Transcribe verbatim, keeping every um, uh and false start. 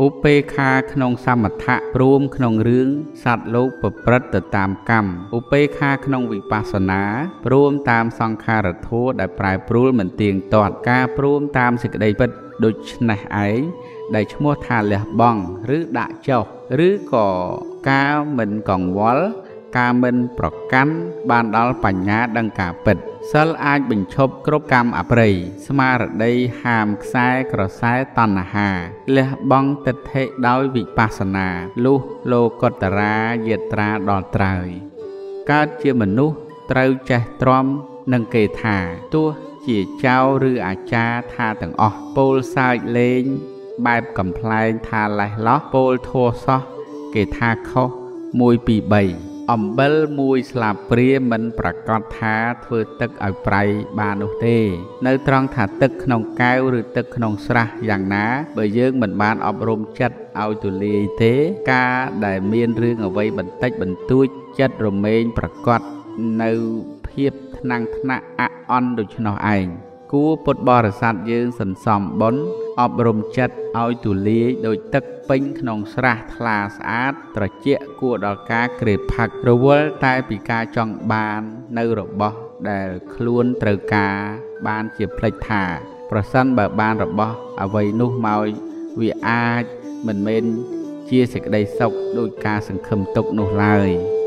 ឧបេខាក្នុងសមថៈព្រមក្នុងរឿងសត្វលោកប្រព្រឹត្តទៅតាមកម្មឧបេខាក្នុងវិបស្សនាព្រមតាមសង្ខារធម៌ដែលប្រែប្រួលមិនទៀងទាត់ការព្រមតាមសេចក្តីពិតដូច្នេះឯងដែលឈ្មោះថាលះបង់ឬដាក់ចុះឬក៏ការមិនកង្វល់ការមិនប្រកាន់បានដល់បញ្ញាដឹងការពិតសិលអាចបញ្ឈប់គ្រប់កម្មអប្រិយស្មារតីហាមខ្សែក្រសែតណ្ហាលះបង់ទិដ្ឋិដោយវិបស្សនាលុះលោកុត្តរាយាត្រាដល់ត្រើយកើតជាមនុស្សត្រូវចេះទ្រាំនឹងគេថាទោះជាចៅឬអាចារ្យថាទាំងអស់ពោលសើចលេងបែបកំ pl ែងថាលេះលោះពោលធัวសោះគេថាខុសមួយពីរបីអំបិលមួយស្លាបព្រាមិនប្រកាសថាធ្វើទឹកឲ្យប្រៃបាននោះទេនៅត្រង់ថាទឹកក្នុងកែវឬទឹកក្នុងស្រះយ៉ាងណាបើយើងមិនបានអប់រំចិត្តឲ្យទូលាយទេការដែលមានរឿងអ្វីបន្តិចបន្តួចចិត្តរមែងប្រកាសនៅភាពថ្នាំងថ្នាក់អអន់ដូច្នោះឯងគួរពុទ្ធបរិស័ទយើងសន្សំបុណ្យអប់រំចិត្តឲ្យទូលាយដោយទឹកពេញក្នុងស្រះថ្លាស្អាតត្រជាក់គួរដល់ការក្រេបផឹករវល់តែពីការចង់បាននៅរបស់ដែលខ្លួនត្រូវការបានជាផ្លេចថាប្រសិនបើបានរបស់អ្វីនោះមកវាអាចមិនមែនជាសេចក្តីសុខដោយការសង្ឃឹមទុកនោះឡើយ